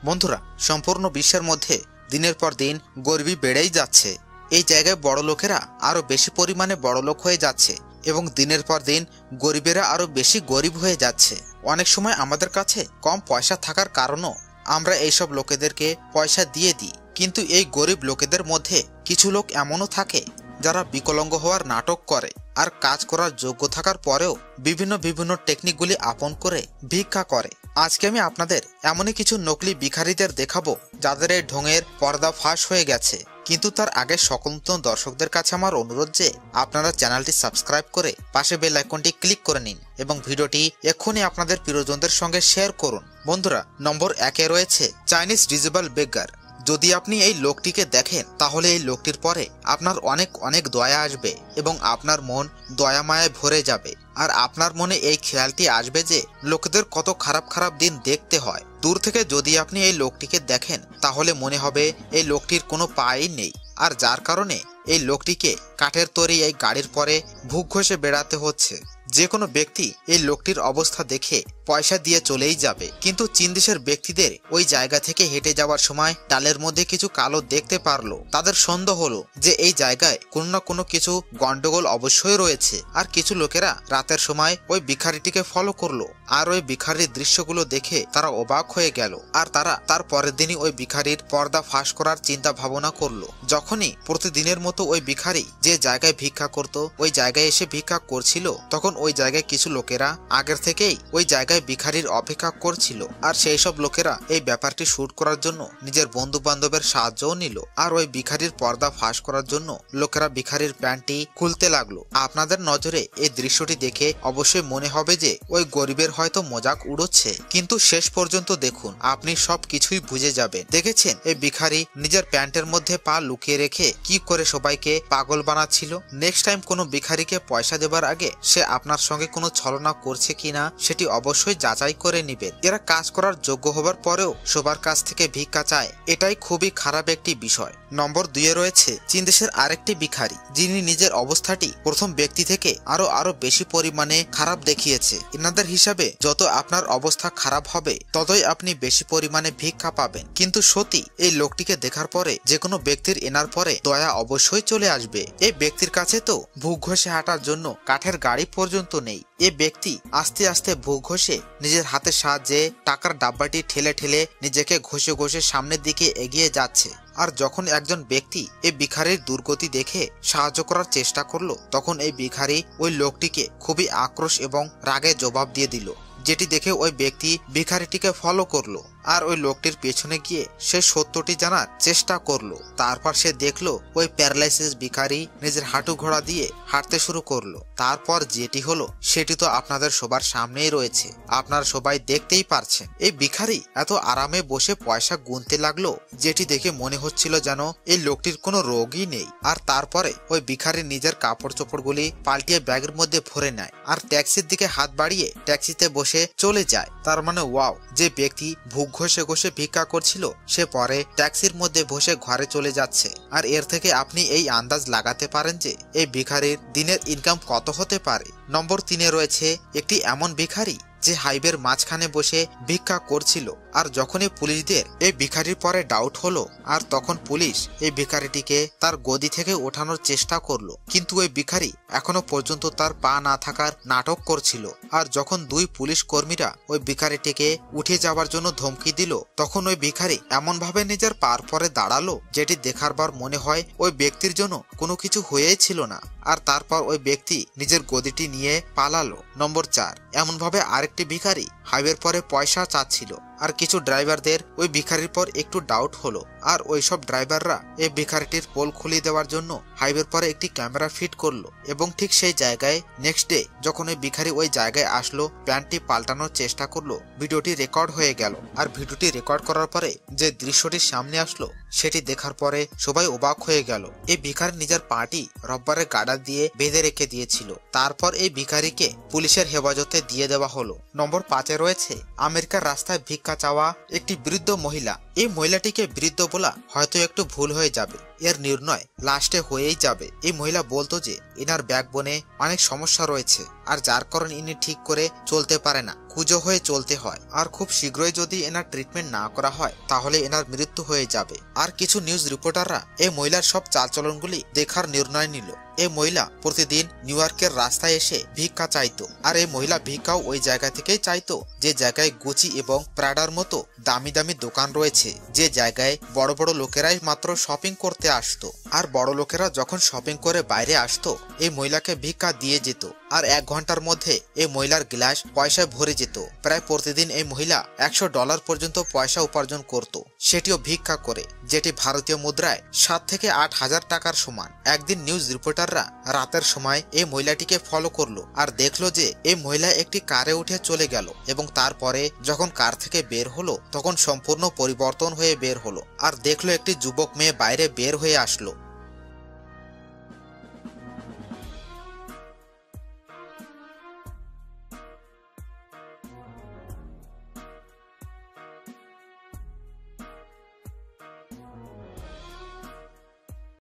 বন্ধুরা, সম্পূর্ণ বিশ্বের মধ্যে দিনের পর দিন গরিবি বেড়েই যাচ্ছে। এই জায়গায় বড় লোকেরা আরো বেশি পরিমাণে বড়লোক হয়ে যাচ্ছে এবং দিনের পর দিন গরিবেরা আরো বেশি গরিব হয়ে যাচ্ছে। অনেক সময় আমাদের কাছে কম পয়সা থাকার কারণেও আমরা এইসব লোকেদেরকে পয়সা দিয়ে দিই, কিন্তু এই গরিব লোকেদের মধ্যে কিছু লোক এমনও থাকে যারা বিকলাঙ্গ হওয়ার নাটক করে আর কাজ করার যোগ্য থাকার পরেও বিভিন্ন টেকনিকগুলি আপন করে ভিক্ষা করে। আজকে আমি আপনাদের এমনই কিছু নকলি ভিখারিদের দেখাবো যাদের এই ঢঙের পর্দা ফাঁস হয়ে গেছে। কিন্তু তার আগে সকল দর্শকদের কাছে আমার অনুরোধ যে আপনারা চ্যানেলটি সাবস্ক্রাইব করে পাশে বেল আইকনটি ক্লিক করে নিন এবং ভিডিওটি এক্ষুনি আপনাদের প্রিয়জনদের সঙ্গে শেয়ার করুন। বন্ধুরা, নম্বর 1-এ রয়েছে চাইনিজ ডিজেবল বেগার। যদি আপনি এই লোকটিকে দেখেন তাহলে এই লোকটির পরে আপনার অনেক দয়া আসবে এবং আপনার মন দয়া মায়ায় ভরে যাবে। আর আপনার মনে এই খেয়ালটি আসবে যে লোকেদের কত খারাপ দিন দেখতে হয়। দূর থেকে যদি আপনি এই লোকটিকে দেখেন তাহলে মনে হবে এই লোকটির কোনো পাই নেই, আর যার কারণে এই লোকটিকে কাঠের তৈরি এই গাড়ির পরে ভুগ ঘষে বেড়াতে হচ্ছে। যে কোনো ব্যক্তি এই লোকটির অবস্থা দেখে পয়সা দিয়ে চলেই যাবে, কিন্তু চীন দেশের ব্যক্তিদের ওই জায়গা থেকে হেঁটে যাওয়ার সময় ডালের মধ্যে কিছু কালো দেখতে পারলো। তাদের সন্দেহ হলো যে এই জায়গায় কোনো না কোনো কিছু গন্ডগোল অবশ্যই রয়েছে। আর কিছু লোকেরা রাতের সময় ওই ভিখারিটিকে ফলো করলো, আর ওই ভিখারির দৃশ্যগুলো দেখে তারা অবাক হয়ে গেল। আর তারা তার পরের দিনই ওই ভিখারির পর্দা ফাঁস করার চিন্তা ভাবনা করলো। যখনই প্রতিদিনের মতো ওই ভিখারি যে জায়গায় ভিক্ষা করত ওই জায়গায় এসে ভিক্ষা করছিল, তখন ওই জায়গায় কিছু লোকেরা আগের থেকেই ওই জায়গায় ভিখারির অপেক্ষা করছিল। আর সেই সব লোকেরা এই ব্যাপারটি শুট করার জন্য নিজের বন্ধু বান্ধবের সাহায্যও নিল। আর ওই ভিখারির পর্দা ফাঁস করার জন্য লোকেরা ভিখারির প্যান্টটি খুলতে লাগলো। আপনাদের নজরে এই দৃশ্যটি দেখে অবশ্যই মনে হবে যে ওই গরিবের হয়তো মজাক উড়োচ্ছে, কিন্তু শেষ পর্যন্ত দেখুন আপনি সব কিছুই বুঝে যাবেন। দেখেছেন এই ভিখারি নিজের প্যান্টের মধ্যে পা লুকিয়ে রেখে কি করে সবাইকে পাগল বানাচ্ছিল। নেক্সট টাইম কোনো ভিখারিকে পয়সা দেবার আগে সে আপনার সঙ্গে কোনো ছলনা করছে কিনা সেটি অবশ্যই যাচাই করে নিবেন। এরা কাজ করার যোগ্য হবার পরেও সবার কাছ থেকে ভিক্ষা চায়, এটাই খুবই খারাপ একটি বিষয়। নম্বর 2-এ রয়েছে চীন দেশের আরেকটি ভিখারি, যিনি নিজের অবস্থাটি প্রথম ব্যক্তি থেকে আরো বেশি পরিমাণে খারাপ দেখিয়েছে। এনাদের হিসাবে যত আপনার অবস্থা খারাপ হবে ততই আপনি বেশি পরিমাণে ভিক্ষা পাবেন। কিন্তু সত্যি এই লোকটিকে দেখার পরে যে কোনো ব্যক্তির এনার পরে দয়া অবশ্যই চলে আসবে। এই ব্যক্তির কাছে তো ভুগ ঘষে হাঁটার জন্য কাঠের গাড়ি পর্যন্ত নেই। এই ব্যক্তি আস্তে আস্তে ভুগ ঘষে নিজের হাতের সাহায্যে টাকার ডাব্বাটি ঠেলে নিজেকে ঘষে সামনের দিকে এগিয়ে যাচ্ছে। আর যখন একজন ব্যক্তি এই ভিখারির দুর্গতি দেখে সাহায্য করার চেষ্টা করলো, তখন এই ভিখারি ওই লোকটিকে খুবই আক্রোশ এবং রাগে জবাব দিয়ে দিল, যেটি দেখে ওই ব্যক্তি ভিখারিটিকে ফলো করলো আর ওই লোকটির পেছনে গিয়ে সে সত্যটি জানার চেষ্টা করলো। তারপর সে দেখলো ওই প্যারালাইসিস ভিখারি নিজের হাঁটু ঘোড়া দিয়ে হাঁটতে শুরু করলো। তারপর যেটি হলো সেটি তো আপনাদের সবার সামনেই রয়েছে, আপনারা সবাই দেখতেই পারছেন। এই ভিখারি এত আরামে বসে পয়সা গুনতে লাগলো যেটি দেখে মনে হচ্ছিল যেন এই লোকটির কোনো রোগই নেই। আর তারপরে ওই ভিখারি নিজের কাপড় চোপড়গুলি পাল্টিয়ে ব্যাগের মধ্যে ভরে নেয় আর ট্যাক্সির দিকে হাত বাড়িয়ে ট্যাক্সিতে বসে চলে যায়। তার মানে ওয়াও, যে ব্যক্তি ভুগ ঘষে ভিক্ষা করছিল সে পরে ট্যাক্সির মধ্যে বসে ঘরে চলে যাচ্ছে। আর এর থেকে আপনি এই আন্দাজ লাগাতে পারেন যে এই ভিখারির দিনের ইনকাম কত হতে পারে। নম্বর 3-এ রয়েছে একটি এমন ভিখারি যে হাইওয়ের মাঝখানে বসে ভিক্ষা করছিল। আর যখনই পুলিশদের এই ভিখারির পরে ডাউট হলো, আর তখন পুলিশ এই ভিখারিটিকে তার গদি থেকে ওঠানোর চেষ্টা করলো, কিন্তু ওই ভিখারি এখনো পর্যন্ত তার পা না থাকার নাটক করছিল। আর যখন 2 পুলিশ কর্মীরা ওই ভিখারিটিকে উঠে যাওয়ার জন্য ধমকি দিল, তখন ওই ভিখারি এমন ভাবে নিজের পার পরে দাঁড়ালো যেটি দেখার পর মনে হয় ওই ব্যক্তির জন্য কোনো কিছু হয়েই ছিল না। আর তারপর ওই ব্যক্তি নিজের গদিটি নিয়ে পালালো। নম্বর 4, এমন ভাবে আরেকটি ভিখারি হাইওয়ের পরে পয়সা চাচ্ছিল। আর কিছু ড্রাইভারদের ওই ভিখারির পর একটু ডাউট হলো, আর ওইসব ড্রাইভাররা এই ভিখারিটির পোল খুলে দেওয়ার জন্য হাইওয়ের পরে একটি ক্যামেরা ফিট করলো। এবং ঠিক সেই জায়গায় নেক্সট ডে যখন ওই ভিখারি ওই জায়গায় আসলো, প্যান্টটি পাল্টানোর চেষ্টা করলো, ভিডিওটি রেকর্ড হয়ে গেল। আর ভিডিওটি রেকর্ড করার পরে যে দৃশ্যটি সামনে আসলো সেটি দেখার পরে সবাই অবাক হয়ে গেল। এই ভিখারি নিজের পাটি রব্বারের গার্ডার দিয়ে বেঁধে রেখে দিয়েছিল। তারপর এই ভিখারিকে পুলিশের হেফাজতে দিয়ে দেওয়া হলো। নম্বর 5-এ রয়েছে আমেরিকার রাস্তায় ভিক্ষা চাওয়া একটি বৃদ্ধ মহিলা, এই মহিলাটিকে বৃদ্ধ বলা হয়তো একটু ভুল হয়ে যাবে, এর নির্ণয় লাস্টে হয়েই যাবে। এই মহিলা বলতো যে এনার ব্যাকবোনে অনেক সমস্যা রয়েছে, আর যার কারণে ইনি ঠিক করে চলতে পারে না, কুঁজো হয়ে চলতে হয়, আর খুব শীঘ্রই যদি এনার ট্রিটমেন্ট না করা হয় তাহলে এনার মৃত্যু হয়ে যাবে। আর কিছু নিউজ রিপোর্টাররা এই মহিলার সব চালচলনগুলি দেখার নির্ণয় নিল। এই মহিলা প্রতিদিন নিউ ইয়র্কের রাস্তায় এসে ভিক্ষা চাইতো, আর এই মহিলা ভিক্ষাও ওই জায়গা থেকেই চাইতো যে জায়গায় গুচি এবং প্রাডার মতো দামি দামি দোকান রয়েছে, যে জায়গায় বড় বড় লোকেরাই মাত্র শপিং করতে আসতো। আর বড় লোকেরা যখন শপিং করে বাইরে আসতো এই মহিলাকে ভিক্ষা দিয়ে যেত, আর 1 ঘন্টার মধ্যে এই মহিলার গ্লাস পয়সায় ভরে যেত। প্রায় প্রতিদিন এই মহিলা $100 পর্যন্ত পয়সা উপার্জন করত, সেটিও ভিক্ষা করে, যেটি ভারতীয় মুদ্রায় 7 থেকে 8 হাজার টাকার সমান। একদিন নিউজ রিপোর্টাররা রাতের সময় এই মহিলাটিকে ফলো করলো, আর দেখলো যে এই মহিলা একটি কারে উঠে চলে গেল, এবং তারপরে যখন কার থেকে বের হলো তখন সম্পূর্ণ পরিবর্তন হয়ে বের হলো, আর দেখলো একটি যুবক মেয়ে বাইরে বের হয়ে আসলো।